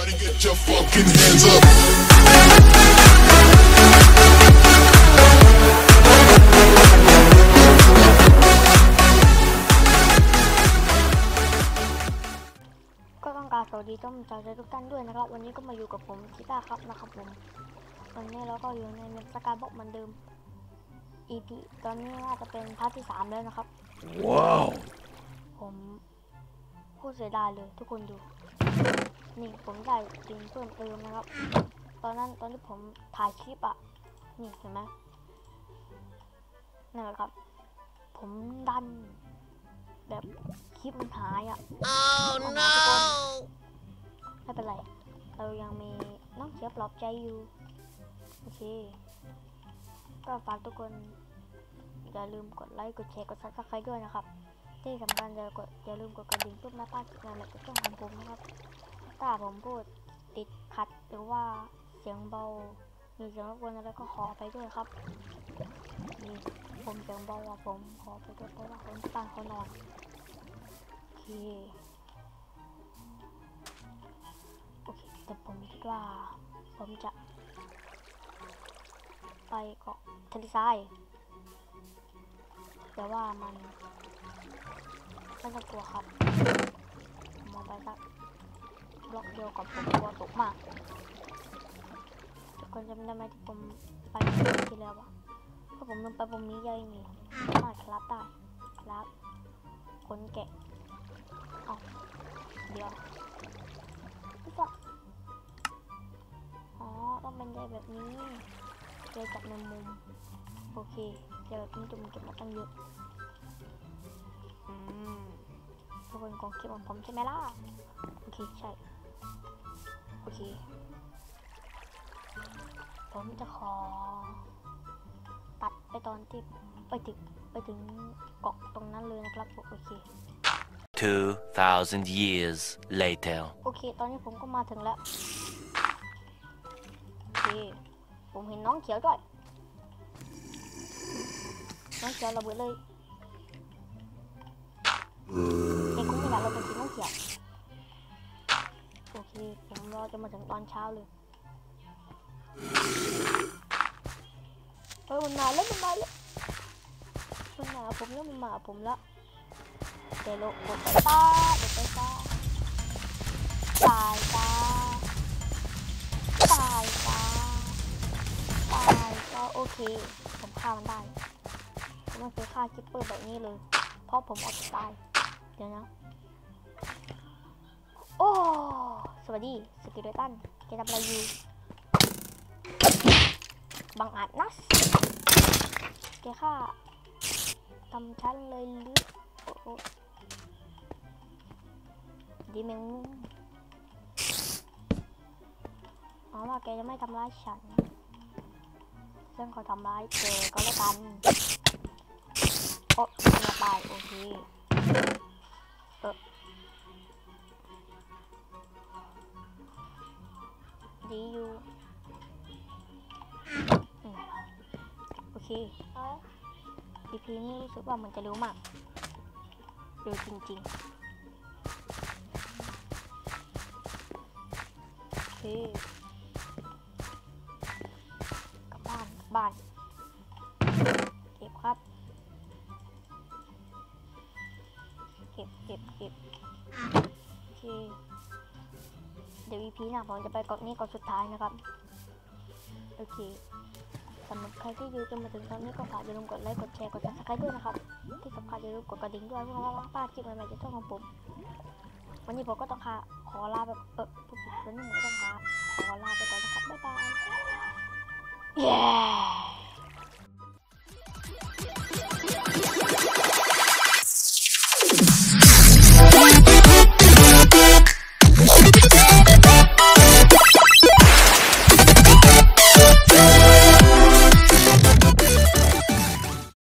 ก็ต้องการสวัสดีท่านผู้ชมทุกท่านด้วยนะครับวันนี้ก็มาอยู่กับผมชิต้าครับนะครับผมวันนี้เราก็อยู่ในเมสกาบ็อกเหมือนเดิม EP ตอนนี้น่าจะเป็นพาร์ทที่3แล้วนะครับว้าวผมพูดเสียดายเลยทุกคนดูนี่ผมได้จริงเพิ่มเติมนะครับตอนที่ผมถ่ายคลิปอ่ะนี่เห็นไหมนั่นแหละครับผมดันแบบคลิปมันหายอ่ะ oh no ไม่เป็นไรเรายังมีน้องเขียวปลอบใจอยู่โอเคก็ฝากทุกคนอย่าลืมกดไลค์กดแชร์กดซับสไครต์ด้วยนะครับที่สำคัญอย่าลืมกดกระดิ่งเพื่อไม่พลาดงานใหม่จากช่องของผมนะครับถ้าผมพูดติดขัดหรือว่าเสียงเบามีเสียงรบกวนอะไรก็ขอไปด้วยครับนี่ผมเสียงเบาว่าผมขอไปด้วยเพราะว่าคนตั้งเขานอนโอเคแต่ผมคิดว่าผมจะไปเกาะทะเลทรายแต่ว่ามันไม่ต้องกลัวครับมองไปสักบล็อกเดียวกับผมกลัวตกมากทุกคนจำได้ไหมที่ผมไปที่แล้ววะก็ผมลงไปบนนี้ย่อยนี่สามารถคราฟได้ครับขนแกะอ๋อเดี๋ยวพี่จ๊ะอ๋อต้องเป็นใยแบบนี้ใยจากในมุมโอเคใยแบบนี้จะมีเก็บมาตั้งเยอะทุกคนคงคิดเหมือนผมใช่ไหมล่ะโอเคใช่โอเคผมจะขอตัดไปตอนที่ไปถึงเกาะตรงนั้นเลยนะครับโอเค 2,000 years later โอเคตอนนี้ผมก็มาถึงแล้วโอเคผมเห็นน้องเขียวด้วยน้องเขียวระเบิดเลยเด็กคงไม่อยากเราไปกินน้องเขียวโอเคผมรอจะมาถึงตอนเช้าเลยมันมาแล้วมันมาผมแล้วมันมาผมแล้วเดี๋ยวโลกดไปตาตายโอเคผมฆ่ามันได้ผมไม่เคยฆ่าคิปเปอร์แบบนี้เลยเพราะผมออกจะตายเดี๋ยวนะโอ้สวัสดีสกิลตันแกทำอะไรอยู่บังอาจนะแกฆ่าทำฉันเลยหรือโอ้ดีแมงมุมอ๋อว่าแกจะไม่ทำร้ายฉันซึ่งเขาทำร้ายแกก็แล้วกันโอ้ไม่ตายโอเคดีอยู่โอเคEP นี้รู้สึกว่ามันจะเร็วมากเร็วจริงๆโอเคกลับบ้านเก็บครับเก็บโอเคเดี๋ยว EP หน้าผมจะไปเกาะนี้เกาะสุดท้ายนะครับโอเคสำหรับใครที่ดูจนมาถึงตอนนี้ก็ฝากอย่าลืมกดไลค์กดแชร์กด Subscribe ด้วยนะครับที่สำคัญอย่าลืมกดกระดิ่งด้วยเพื่อไม่พลาดคลิปใหม่ๆจากช่องของผมวันนี้ผมก็ต้องขอลาแบบวันนี้ผมก็ต้องขอลาไปก่อนนะครับบ๊ายบาย